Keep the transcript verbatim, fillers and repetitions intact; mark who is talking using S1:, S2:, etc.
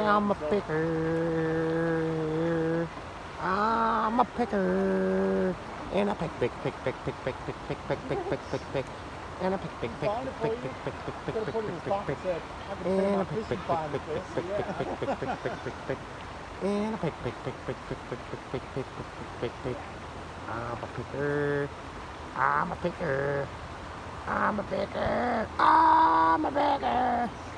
S1: Yeah, I'm a picker. I'm a picker. And I pick, pick, pick, pick, pick, pick, pick, pick, pick, pick, pick, pick, pick. And I pick, pick, pick, pick, pick, pick, pick, pick, pick, pick, pick, pick, pick. And I pick, pick, pick, pick, pick, pick, pick, pick, pick, pick, pick, pick, pick. And I pick, pick, pick, pick, pick, pick, pick, pick, pick, pick, pick, pick. I'm a picker. I'm a picker. I'm a picker. I'm a picker.